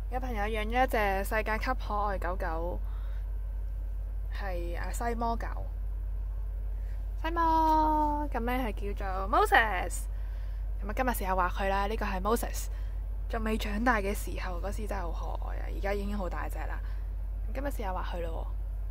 有朋友養咗一隻世界級可愛狗狗，係阿西摩狗。西摩咁咧係叫做 Moses。咁啊，今日試下畫佢啦。呢個係 Moses，仲未長大嘅時候，嗰時真係好可愛啊！而家已經好大隻啦。今日試下畫佢咯。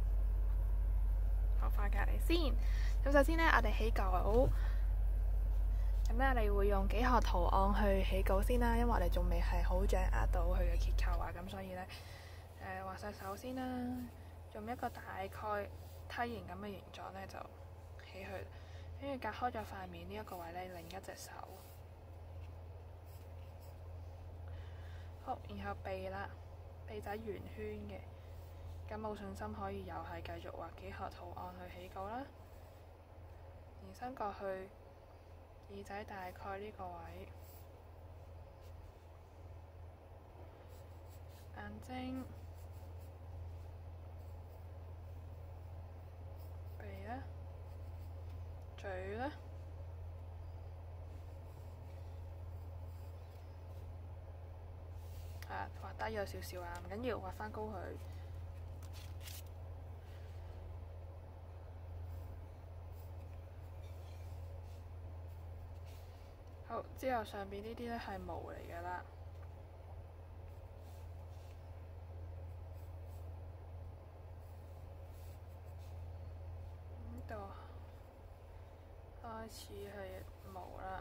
我放隔離先。咁首先呢，我哋起稿。咁咧，你會用幾何圖案去起稿先啦，因為我哋仲未係好掌握到佢嘅結構啊，咁所以咧，畫晒手先啦，用一個大概梯形咁嘅形狀咧就起佢，跟住隔開咗塊面呢一個位咧，另一隻手，好，然後鼻啦，鼻仔圓圈嘅，咁冇信心可以又係繼續畫幾何圖案去起稿啦，延伸過去。耳仔大概呢個位，眼睛、鼻啦、嘴啦，畫低咗少少啊，唔緊要，畫返高佢。好，之後上邊呢啲咧係毛嚟㗎啦。呢度開始係毛啦。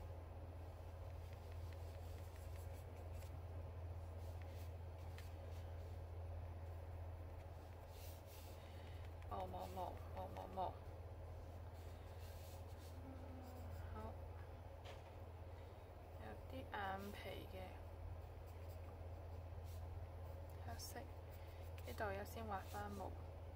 毛。好，有啲眼皮嘅黑色，呢度有先畫返毛。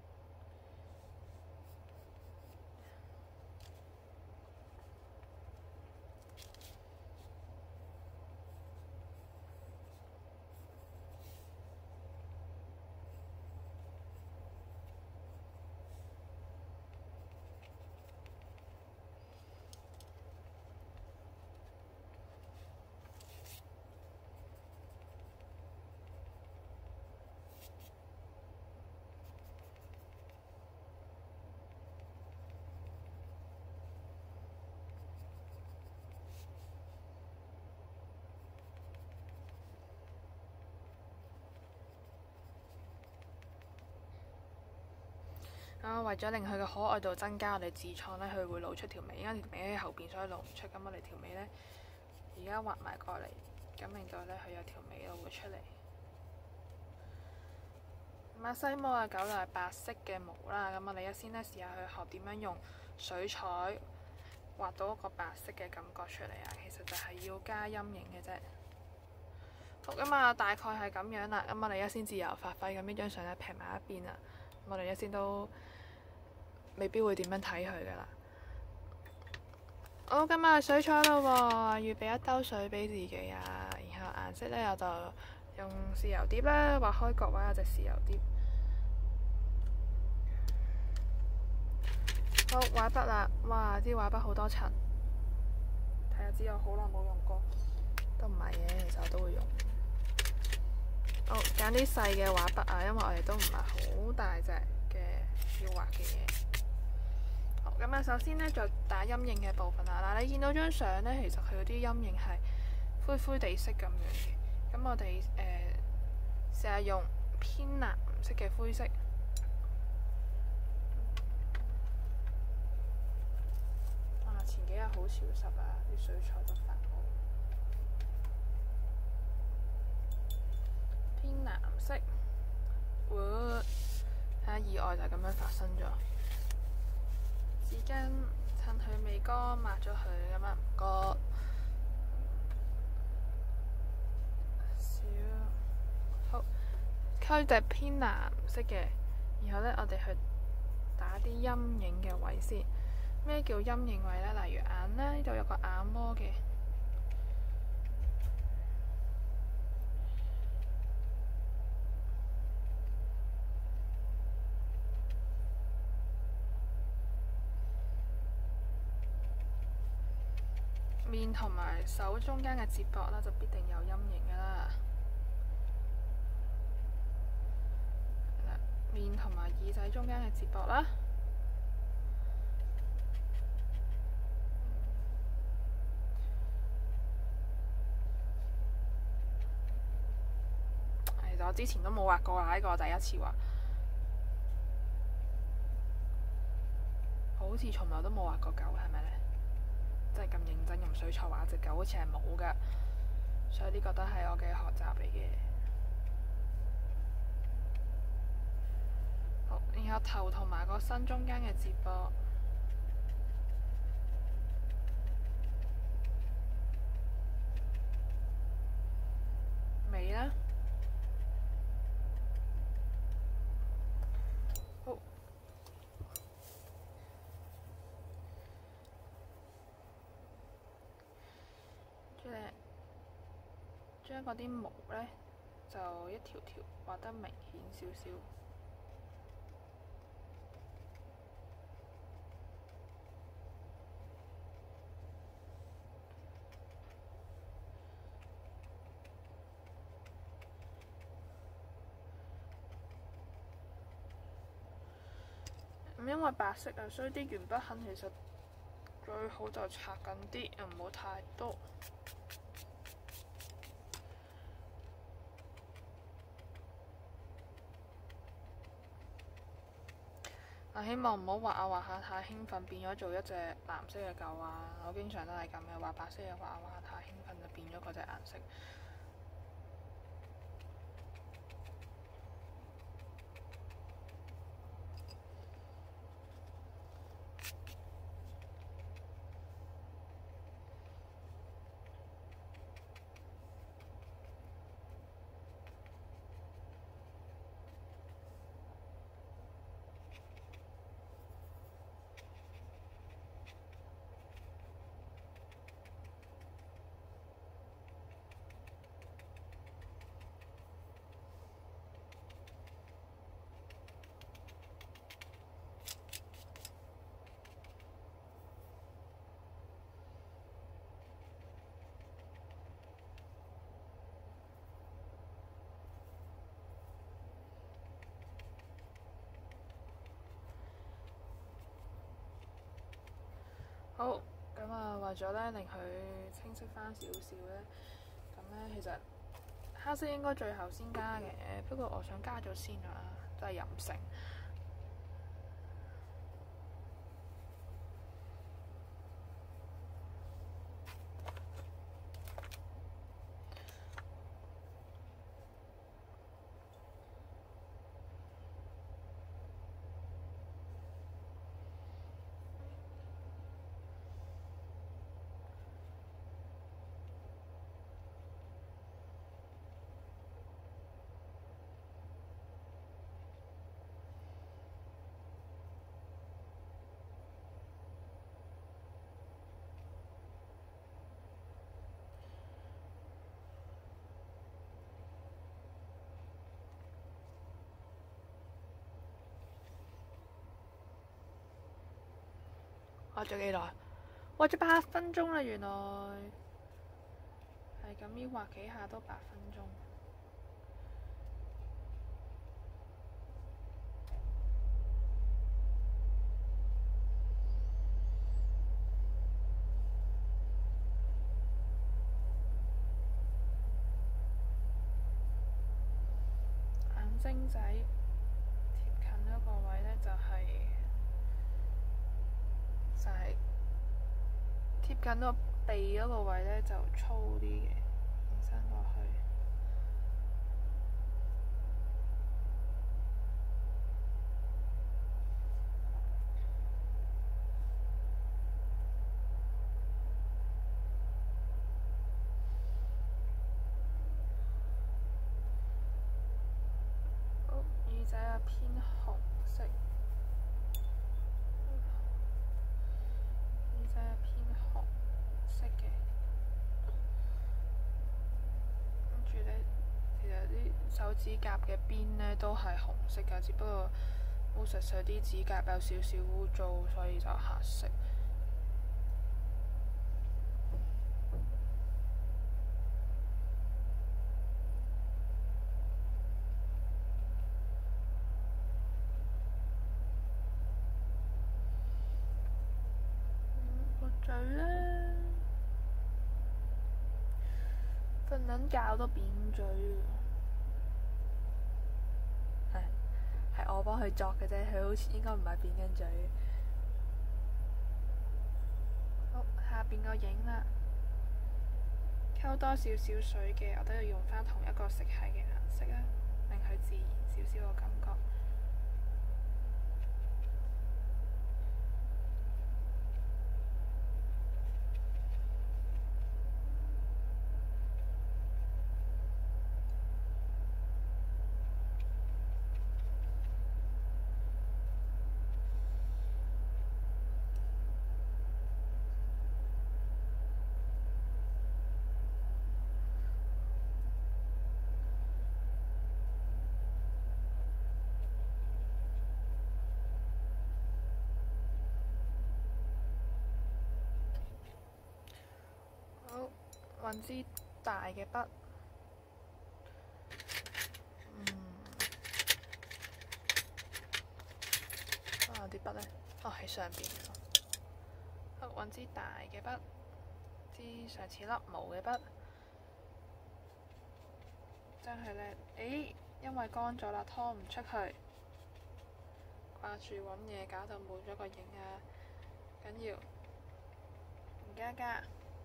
為咗令佢嘅可愛度增加，我哋自創呢，佢會露出條尾，因為條尾喺後邊，所以露唔出。咁我哋條尾呢，而家畫埋過嚟，咁令到呢，佢有條尾露會出嚟。咁西摩嘅狗就係白色嘅毛啦。咁我哋先呢，試下去學點樣用水彩畫到一個白色嘅感覺出嚟啊。其實就係要加陰影嘅啫。好，咁啊，大概係咁樣啦。咁我哋先自由發揮。咁呢張相呢，劈埋一邊啊。我哋先都未必會點樣睇佢噶啦。好，今日水彩咯喎，預備一兜水俾自己啊。然後顏色呢，我就用豉油碟啦，畫開角位有隻豉油碟。好，畫筆啦，哇！支畫筆好多層，睇下知我好耐冇用過，都唔係嘅，其實我都會用。好，揀啲細嘅畫筆啊，因為我哋都唔係好大隻嘅要畫嘅嘢。好，咁啊，首先呢，就打陰影嘅部分啦。嗱，你見到張相呢，其實佢嗰啲陰影係灰灰地色咁樣嘅。咁我哋試下用偏藍色嘅灰色。前幾日好潮濕啊，啲水彩都發毛。偏藍色，睇下意外就咁樣發生咗。紙巾趁佢未乾抹咗佢咁啊，唔該。好，溝隻偏藍色嘅，然後呢，我哋去打啲陰影嘅位先。咩叫陰影位呢？例如眼呢，呢度有個眼窩嘅。面同埋手中間嘅接駁啦，就必定有陰影噶啦。 同埋耳仔中間嘅接駁啦。其實我之前都冇畫過啦，呢個我第一次畫。我好似從來都冇畫過狗，係咪呢？真係咁認真用水彩畫隻狗，好似係冇㗎。所以呢個都係我嘅學習嚟嘅。好，然後頭同埋個身中間嘅接駁，尾啦。好，跟住咧，將嗰啲毛呢，就一條條畫得明顯少少。因為白色啊，所以啲鉛筆痕其實最好就擦緊啲，又唔好太多。希望唔好畫下畫下太興奮，變咗做一隻藍色嘅狗啊！我經常都係咁嘅，畫白色嘅畫下畫下太興奮就變咗嗰隻顏色。好，咁啊，為咗咧令佢清晰翻少少咧，咁咧其實黑色應該最後先加嘅，不過我想加咗先啊，真係任性。畫咗幾耐？畫咗8分鐘啦，原來係咁要畫幾下都8分鐘。眼睛仔貼近嗰個位呢，就係貼近個鼻嗰個位呢，就粗啲嘅，延伸過去。好，耳仔啊偏紅色。耳仔係偏紅色嘅，跟住呢，其實啲手指甲嘅邊呢都係紅色㗎，只不過烏實實啲指甲有少少污糟，所以就黑色。 瞓撚覺都扁嘴係我幫佢作嘅啫，佢好似應該唔係扁緊嘴。好，下邊個影啦，溝多少少水嘅，我都要用翻同一個色系嘅顏色啊，令佢自然少少個感覺。揾支大嘅筆，啲筆呢？喺上邊。好，揾支大嘅筆，支上次粒毛嘅筆，將佢呢，因為乾咗啦，拖唔出去，掛住揾嘢搞到冇咗個影啊！緊要唔加。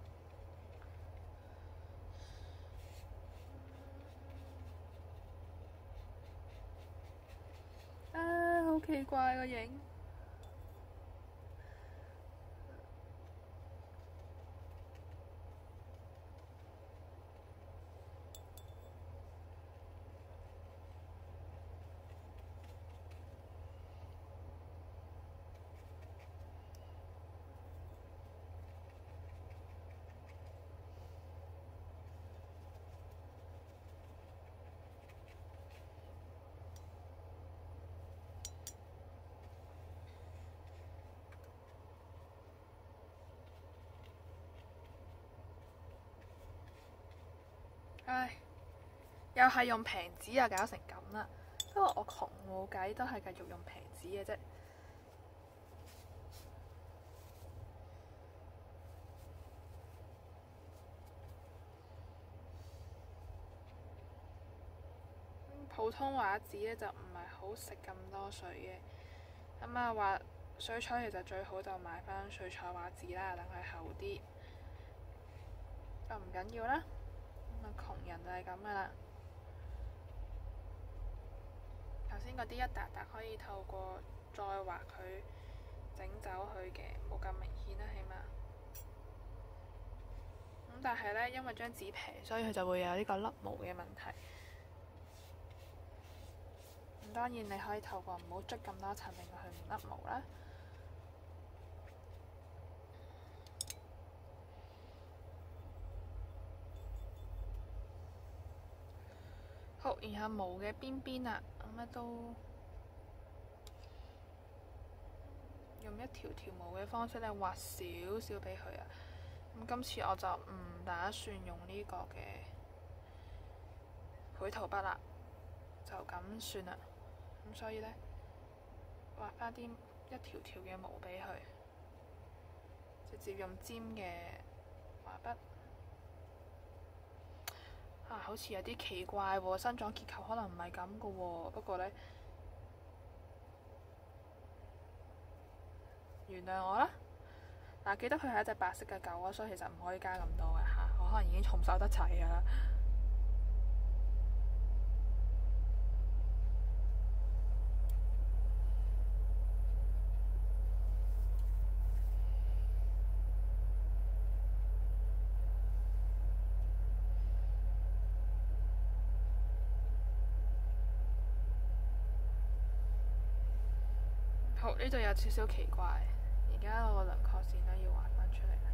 好奇怪個影。唉，又係用平紙又搞成咁啦。不過我窮冇計，都係繼續用平紙嘅啫。普通畫紙呢就唔係好食咁多水嘅。咁啊畫水彩其實最好就買返水彩畫紙啦，等佢厚啲。就唔緊要啦。窮人就係咁噶啦。頭先嗰啲一笪笪可以透過再畫佢整走佢嘅，冇咁明顯啦，起碼。咁但係呢，因為張紙平，所以佢就會有呢個甩毛嘅問題。咁當然你可以透過唔好捽咁多層，令佢唔甩毛啦。好，然後毛嘅邊邊啊，咁咧都用一條條毛嘅方式咧畫少少俾佢啊。咁今次我就唔打算用呢個嘅繪圖筆啦，就咁算啦。咁所以呢，畫翻啲一條條嘅毛俾佢，直接用尖嘅畫筆。好似有啲奇怪喎，生長結構可能唔係咁噶喎。不過呢，原諒我啦。記得佢係一隻白色嘅狗啊，所以其實唔可以加咁多嘅嚇。我可能已經重手得齊噶啦。好，呢度有少少奇怪，而家我個輪廓線呢要畫翻出嚟。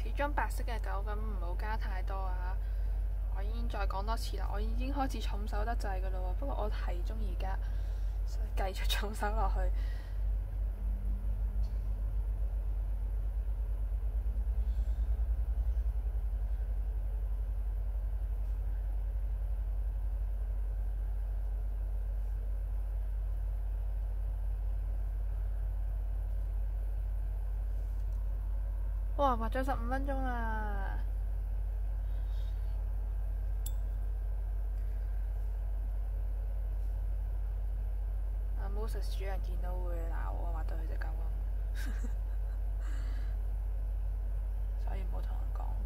始終白色嘅狗咁唔好加太多啊！我已經再講多次啦，我已經開始重手得滯噶啦喎，不過我係中意加，所以繼續重手落去。哇！畫咗15分鐘啦〜Moses 主人見到會鬧我，畫到佢隻狗咁，所以唔好同佢講。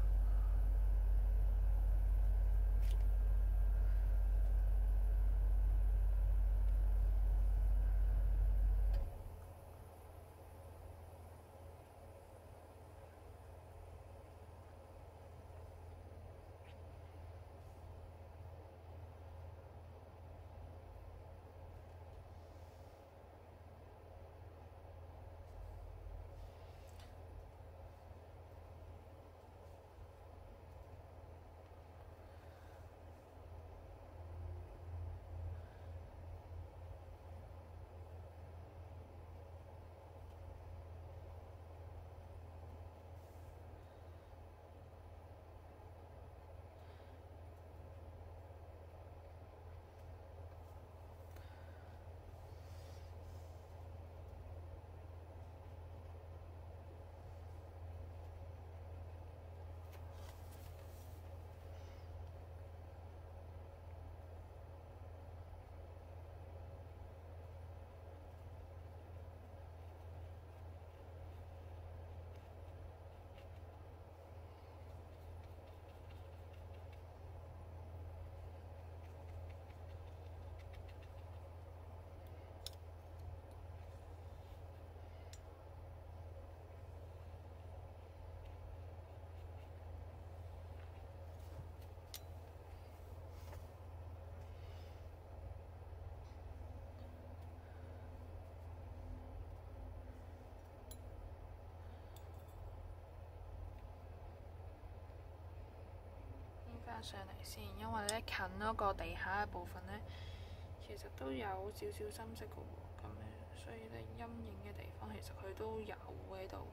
翻上嚟先，因為咧近嗰個地下嘅部分咧，其實都有少少深色嘅喎，咁樣，所以咧陰影嘅地方其實佢都有喺度。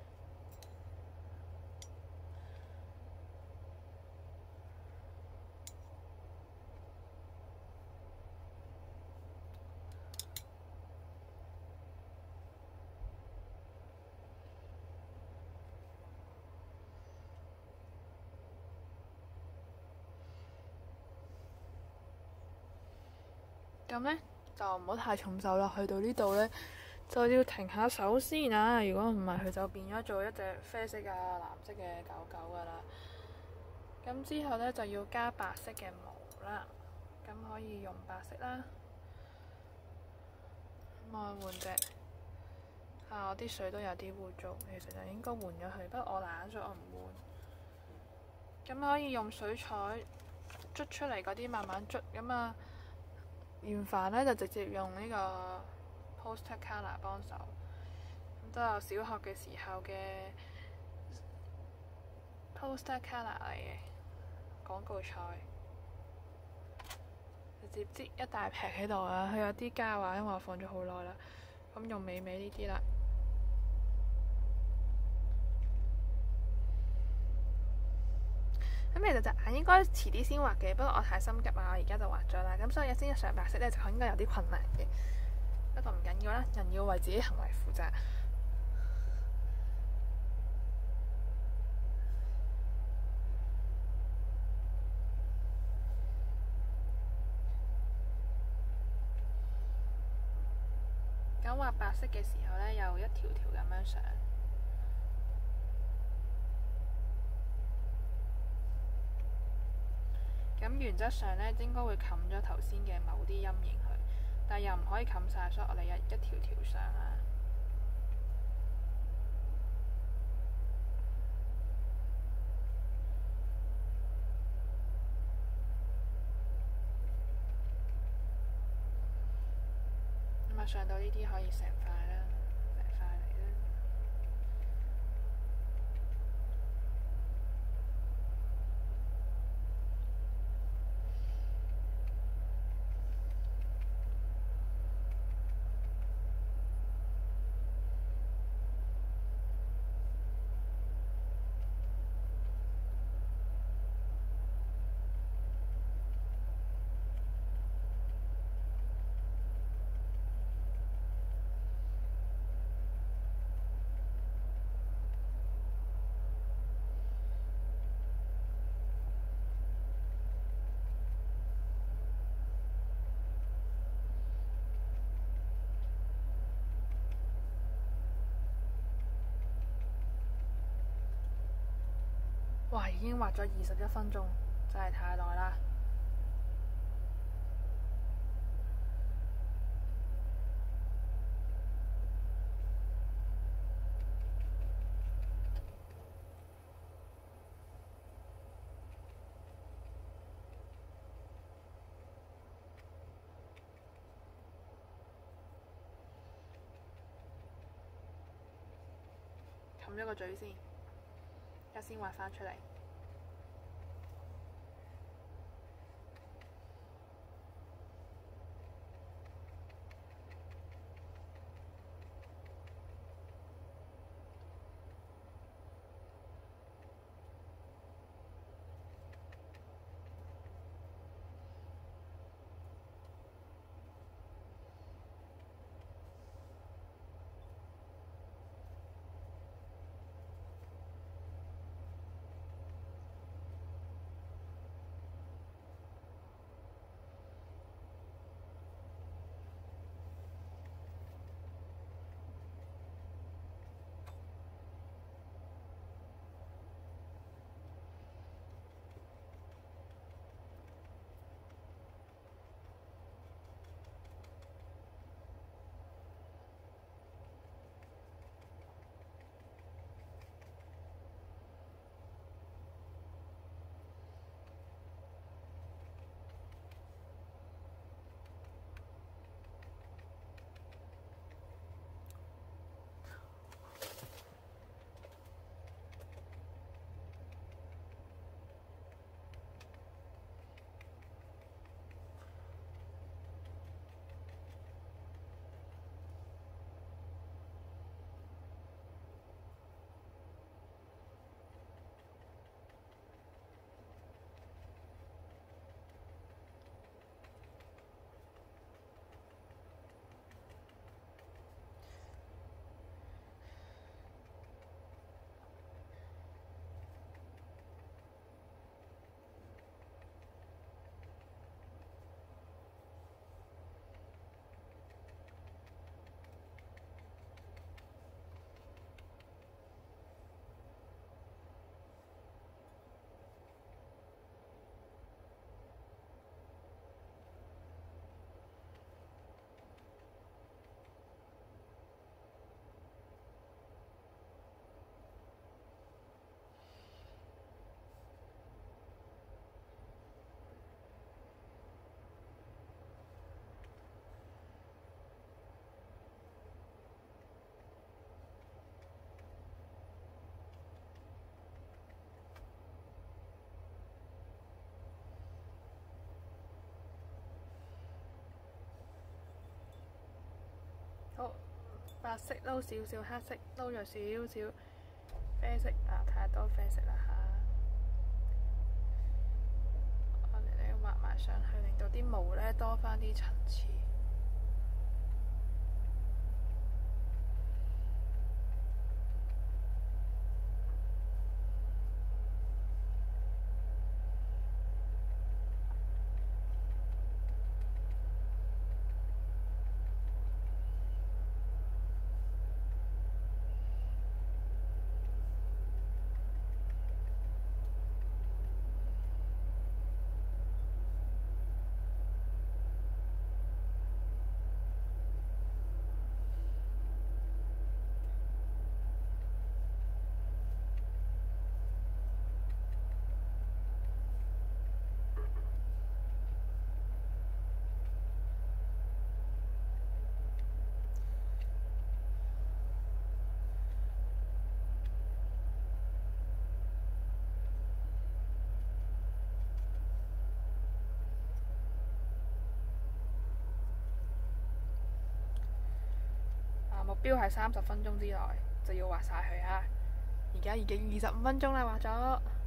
咁呢，就唔好太重手啦，去到呢度呢，就要停下手先啊！如果唔係，佢就變咗做一隻啡色啊、藍色嘅狗狗噶啦。咁之後呢，就要加白色嘅毛啦，咁可以用白色啦。咁我換隻我啲水都有啲污糟，其實就應該換咗佢，不過我懶咗，我唔換。咁可以用水彩捽出嚟嗰啲慢慢捽，咁啊〜原版呢就直接用呢個 poster colour 幫手，咁都有小學嘅時候嘅 poster colour 嚟嘅廣告菜，直接擠一大劈喺度啊！佢有啲膠啊，因為我放咗好耐啦，咁用美美呢啲啦。咁其實隻眼應該遲啲先畫嘅，不過我太心急啊，我而家就畫咗啦。咁所以先上白色呢，就應該有啲困難嘅。不過唔緊要啦，人要為自己行為負責。咁畫白色嘅時候呢，又一條條咁樣上。咁原則上呢，應該會冚咗頭先嘅某啲陰影去，但又唔可以冚晒，所以我哋一條條上啊。咁啊，上到呢啲可以成塊啦，成塊嚟啦。 哇！已經畫咗21分鐘，真係太耐啦。冚咗個嘴先，而家先畫翻出嚟。好，白色撈少少，黑色撈咗少少啡色啊，太多啡色啦嚇！我哋咧畫埋上去，令到啲毛咧多返啲層次。目標係30分鐘之內就要畫晒佢啊！而家已經25分鐘啦，畫咗。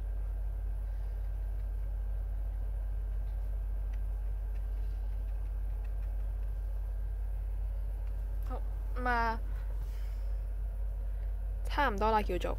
好咁啊，差唔多啦，叫做。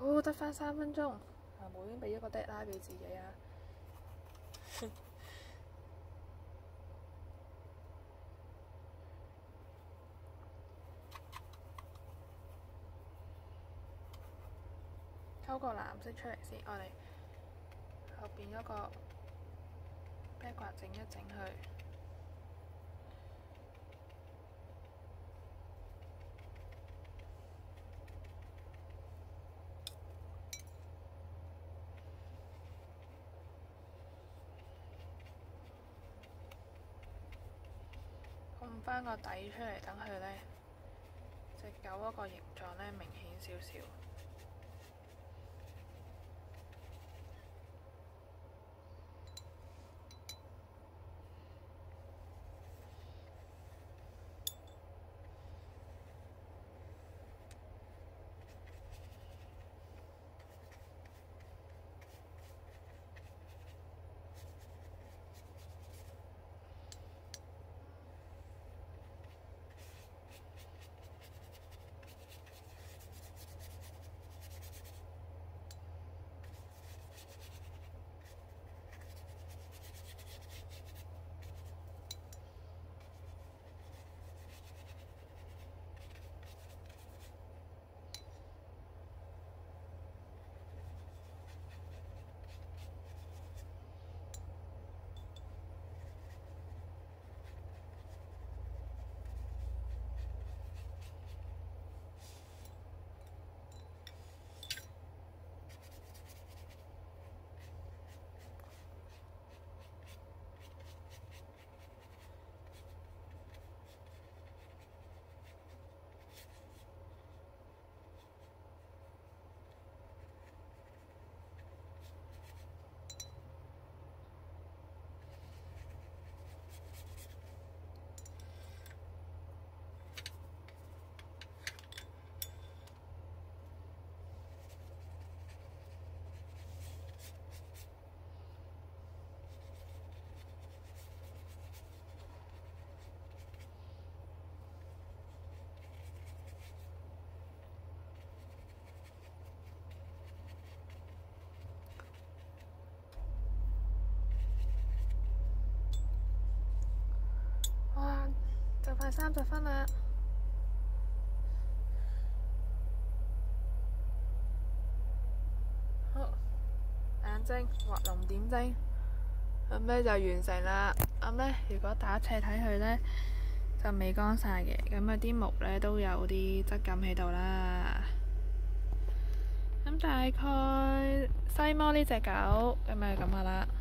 好，得返3分鐘。我已經俾咗個 deadline 俾自己啊。溝個藍色出嚟先，我哋後邊嗰個 background 整一整佢。烘返個底出嚟，等佢呢隻狗嗰個形狀呢明顯少少。就快30分啦！好，眼睛畫龍點睛，咁呢就完成啦。咁呢，如果打斜睇佢呢，就未乾晒嘅，咁有啲毛呢都有啲質感喺度啦。咁大概西摩呢隻狗咁就咁噶啦。